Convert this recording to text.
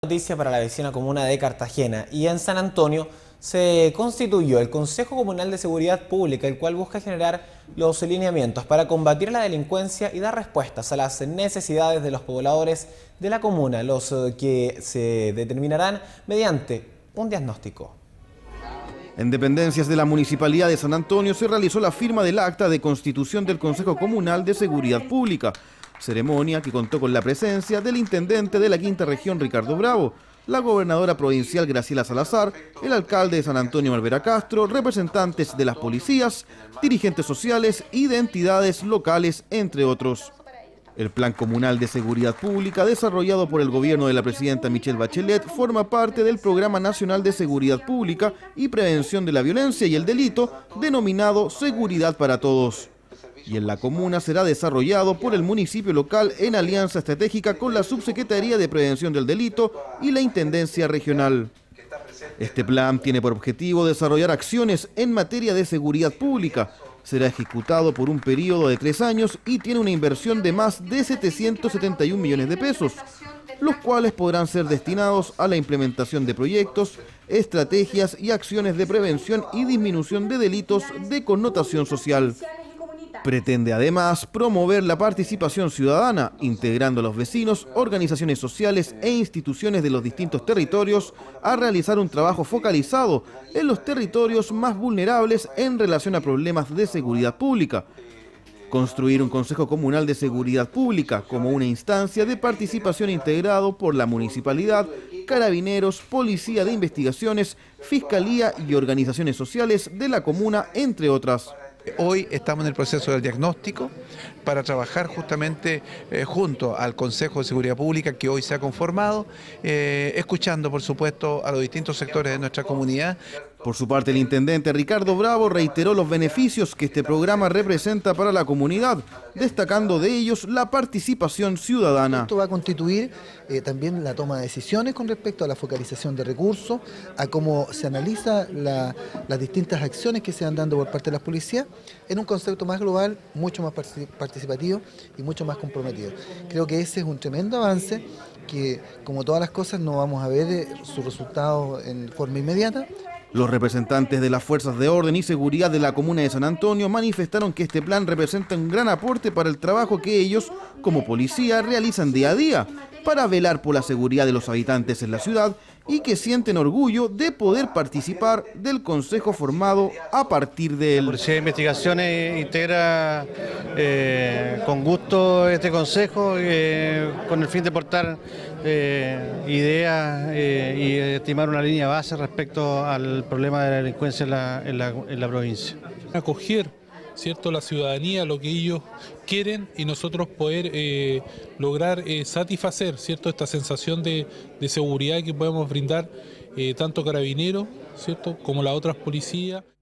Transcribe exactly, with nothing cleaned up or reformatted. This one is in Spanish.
Noticia para la vecina comuna de Cartagena, y en San Antonio se constituyó el Consejo Comunal de Seguridad Pública, el cual busca generar los lineamientos para combatir la delincuencia y dar respuestas a las necesidades de los pobladores de la comuna, los que se determinarán mediante un diagnóstico. En dependencias de la Municipalidad de San Antonio se realizó la firma del acta de constitución del Consejo Comunal de Seguridad Pública, ceremonia que contó con la presencia del intendente de la Quinta Región, Ricardo Bravo, la gobernadora provincial Graciela Salazar, el alcalde de San Antonio, Malvera Castro, representantes de las policías, dirigentes sociales y de entidades locales, entre otros. El Plan Comunal de Seguridad Pública, desarrollado por el gobierno de la presidenta Michelle Bachelet, forma parte del Programa Nacional de Seguridad Pública y Prevención de la Violencia y el Delito, denominado Seguridad para Todos. Y en la comuna será desarrollado por el municipio local en alianza estratégica con la Subsecretaría de Prevención del Delito y la Intendencia Regional. Este plan tiene por objetivo desarrollar acciones en materia de seguridad pública. Será ejecutado por un periodo de tres años y tiene una inversión de más de setecientos setenta y un millones de pesos, los cuales podrán ser destinados a la implementación de proyectos, estrategias y acciones de prevención y disminución de delitos de connotación social. Pretende además promover la participación ciudadana, integrando a los vecinos, organizaciones sociales e instituciones de los distintos territorios a realizar un trabajo focalizado en los territorios más vulnerables en relación a problemas de seguridad pública. Construir un Consejo Comunal de Seguridad Pública como una instancia de participación integrado por la municipalidad, carabineros, policía de investigaciones, fiscalía y organizaciones sociales de la comuna, entre otras. Hoy estamos en el proceso del diagnóstico para trabajar justamente eh, junto al Consejo de Seguridad Pública que hoy se ha conformado, eh, escuchando por supuesto a los distintos sectores de nuestra comunidad. Por su parte, el intendente Ricardo Bravo reiteró los beneficios que este programa representa para la comunidad, destacando de ellos la participación ciudadana. Esto va a constituir eh, también la toma de decisiones con respecto a la focalización de recursos, a cómo se analiza la, las distintas acciones que se van dando por parte de las policías, en un concepto más global, mucho más participativo y mucho más comprometido. Creo que ese es un tremendo avance que, como todas las cosas, no vamos a ver eh, sus resultados en forma inmediata. Los representantes de las fuerzas de orden y seguridad de la comuna de San Antonio manifestaron que este plan representa un gran aporte para el trabajo que ellos, como policía, realizan día a día para velar por la seguridad de los habitantes en la ciudad y que sienten orgullo de poder participar del consejo formado a partir de él. La Policía de Investigaciones integra eh, con gusto este consejo eh, con el fin de aportar eh, ideas eh, y estimar una línea base respecto al problema de la delincuencia en la, en la, en la provincia. Acoger, ¿cierto?, la ciudadanía, lo que ellos quieren y nosotros poder eh, lograr eh, satisfacer, ¿cierto?, esta sensación de, de seguridad que podemos brindar eh, tanto Carabineros, ¿cierto?, como las otras policías.